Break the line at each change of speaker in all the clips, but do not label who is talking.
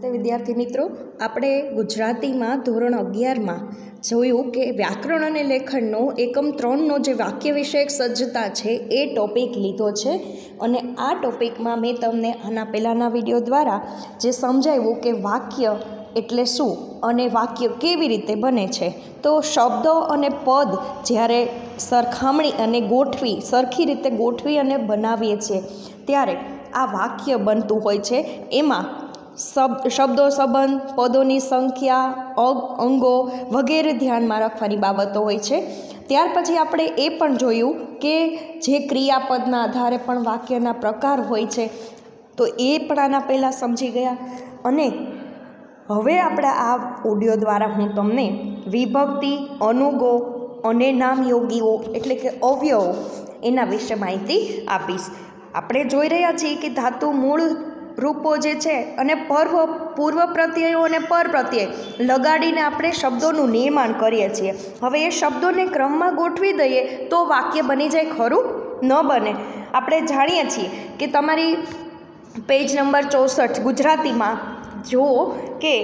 નમસ્તે વિદ્યાર્થી મિત્રો, આપણે ગુજરાતીમાં ધોરણ 11માં જોયું કે વ્યાકરણ અને લેખનનો એકમ 3નો જે વાક્ય વિષયક સજ્જતા છે એ ટોપિક લીધો છે. અને આ ટોપિકમાં મેં તમને આના પહેલાંના વિડીયો દ્વારા જે સમજાવ્યું કે વાક્ય એટલે શું અને વાક્ય કેવી રીતે બને છે. તો શબ્દો અને પદ જ્યારે સરખામણી અને સરખી રીતે ગોઠવી અને બનાવીએ છીએ ત્યારે આ વાક્ય બનતું હોય છે. એમાં શબ્દો, સંબંધ, પદોની સંખ્યા, અંગો વગેરે ધ્યાનમાં રાખવાની બાબતો હોય છે. ત્યાર પછી આપણે એ પણ જોયું કે જે ક્રિયાપદના આધારે પણ વાક્યના પ્રકાર હોય છે, તો એ પણ આના પહેલાં સમજી ગયા. અને હવે આપણે આ ઓડિયો દ્વારા હું તમને વિભક્તિ, અનુગો અને નામયોગીઓ એટલે કે અવયવો એના વિશે માહિતી આપીશ. આપણે જોઈ રહ્યા છીએ કે ધાતુ મૂળ રૂપો જે છે અને પૂર્વ પ્રત્યયો અને પર પ્રત્યય લગાડીને આપણે શબ્દોનું નિર્માણ કરીએ છીએ. હવે એ શબ્દોને ક્રમમાં ગોઠવી દઈએ તો વાક્ય બની જાય, ખરું? ન બને. આપણે જાણીએ છીએ કે તમારી પેજ નંબર 64 ગુજરાતીમાં જુઓ કે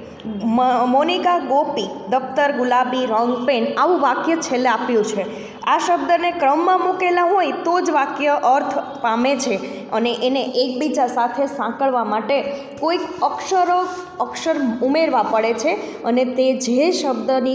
મોનિકા ગોપી દફતર ગુલાબી રંગ પેન, આવું વાક્ય છેલ્લે આપ્યું છે. આ શબ્દને ક્રમમાં મૂકેલા હોય તો જ વાક્ય અર્થ પામે છે અને એને એકબીજા સાથે સાંકળવા માટે કોઈક અક્ષર ઉમેરવા પડે છે અને તે જે શબ્દની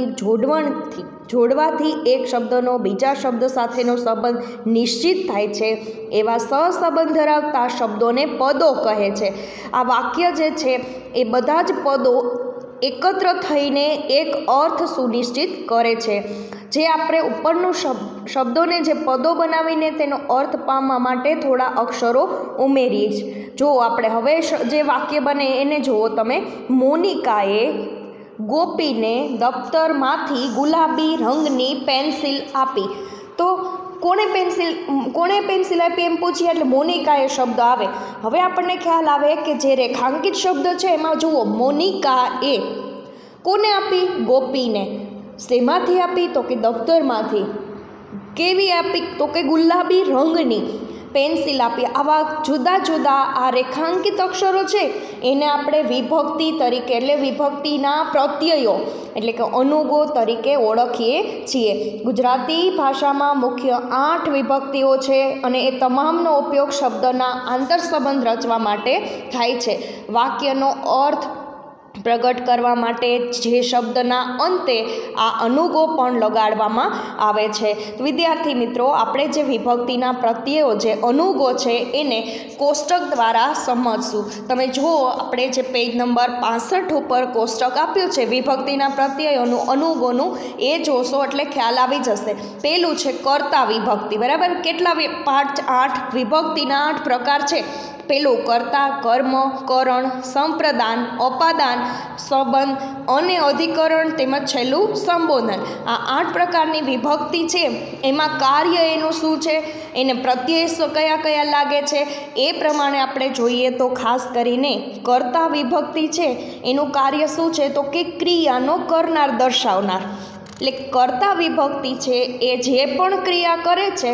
જોડવાથી એક શબ્દનો બીજા શબ્દ સાથેનો સંબંધ નિશ્ચિત થાય છે એવા સહસંબંધ ધરાવતા શબ્દોને પદો કહે છે. આ વાક્ય જે છે એ બધા જ પદો એકત્ર થઈને એક અર્થ સુનિશ્ચિત કરે છે. જે આપણે ઉપરનું શબ્દોને જે પદો બનાવીને તેનો અર્થ પામવા માટે થોડા અક્ષરો ઉમેરીએ છીએ. જો આપણે હવે જે વાક્ય બને એને જુઓ તમે. મોનિકાએ ગોપીને દફતરમાંથી ગુલાબી રંગની પેન્સિલ આપી. તો કોણે પેન્સિલ આપી એમ પૂછીએ એટલે મોનિકાએ શબ્દ આવે. હવે આપણને ખ્યાલ આવે કે જે રેખાંકિત શબ્દ છે એમાં જુઓ, મોનિકાએ કોને આપી? ગોપીને. શેમાંથી આપી? તો કે દફતરમાંથી. કેવી આપી? તો કે ગુલાબી રંગની પેન્સિલ આપી. આવા જુદા જુદા આ રેખાંકિત અક્ષરો છે એને આપણે વિભક્તિ તરીકે એટલે વિભક્તિના પ્રત્યયો એટલે કે અનુગો તરીકે ઓળખીએ છીએ. ગુજરાતી ભાષામાં મુખ્ય 8 વિભક્તિઓ છે અને એ તમામનો ઉપયોગ શબ્દના આંતરસંબંધ રચવા માટે થાય છે. વાક્યનો અર્થ પ્રગટ કરવા માટે જે શબ્દના અંતે આ અનુગો પણ લગાડવામાં આવે છે. વિદ્યાર્થી મિત્રો, આપણે જે વિભક્તિના પ્રત્યયો જે અનુગો છે એને કોષ્ટક દ્વારા સમજશું. તમે જુઓ, આપણે જે પેજ નંબર 65 ઉપર કોષ્ટક આપ્યું છે વિભક્તિના પ્રત્યયોનું અનુગોનું, એ જોશો એટલે ખ્યાલ આવી જશે. પહેલું છે કર્તા વિભક્તિ. બરાબર? કેટલા 8 વિભક્તિના 8 પ્રકાર છે. પેલું કર્તા, કર્મ, કરણ, સંપ્રદાન, અપાદાન, સંબંધ અને અધિકરણ, તેમજ છેલ્લું સંબોધન. આ 8 પ્રકારની વિભક્તિ છે. એમાં કાર્ય એનું શું છે, એને પ્રત્યય કયા લાગે છે એ પ્રમાણે આપણે જોઈએ તો ખાસ કરીને કર્તા વિભક્તિ છે એનું કાર્ય શું છે તો કે ક્રિયાનો કરનાર દર્શાવનાર. એટલે કર્તા વિભક્તિ છે એ જે પણ ક્રિયા કરે છે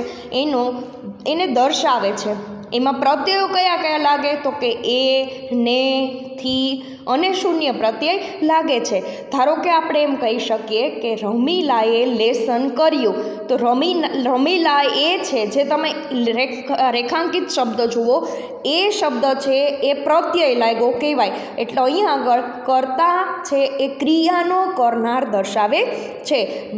એને દર્શાવે છે. એમાં પ્રત્યયો કયા લાગે તો કે એ, ને, થી અને શૂન્ય પ્રત્યય લાગે છે. ધારો કે આપણે એમ કહી શકીએ કે રમીલાએ લેસન કર્યું. તો રમીલા એ છે, જે તમે રેખાંકિત શબ્દ જુઓ, એ શબ્દ છે એ પ્રત્યય લાગ્યો કહેવાય. એટલે અહીંયા આગળ કર્તા છે એ ક્રિયાનો કરનાર દર્શાવે છે.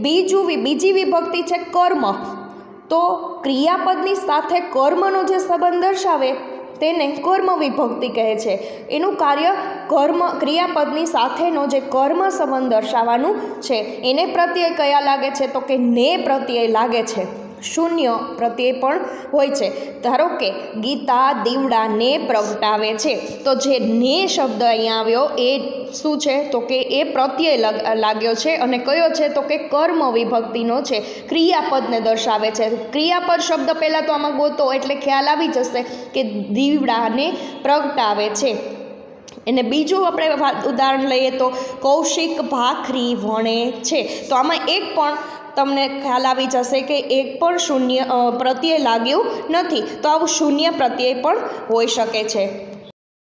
બીજી વિભક્તિ છે કર્મ. તો ક્રિયાપદની સાથે કર્મનો જે સંબંધ દર્શાવે તેને કર્મ વિભક્તિ કહે છે. એનું કાર્ય ક્રિયાપદની સાથેનો જે કર્મ સંબંધ દર્શાવવાનું છે. એને પ્રત્યય કયા લાગે છે તો કે ને પ્રત્યય લાગે છે. શૂન્ય પ્રત્યય પણ હોય છે. ધારો કે ગીતા દીવડાને પ્રગટાવે છે. તો જે ને શબ્દ અહીંયા આવ્યો એ શું છે તો કે એ પ્રત્યય લાગ્યો છે અને કયો છે તો કે કર્મ વિભક્તિનો છે. ક્રિયાપદને દર્શાવે છે. ક્રિયાપદ શબ્દ પહેલાં તો આમાં ગોતો એટલે ખ્યાલ આવી જશે કે દીવડાને પ્રગટાવે છે. અને બીજું આપણે ઉદાહરણ લઈએ તો કૌશિક ભાખરી વણે છે. તો આમાં એક પણ તમને ખ્યાલ આવી જશે કે એક પણ શૂન્ય પ્રત્યય લાગ્યું નથી. તો આવું શૂન્ય પ્રત્યય પણ હોઈ શકે છે.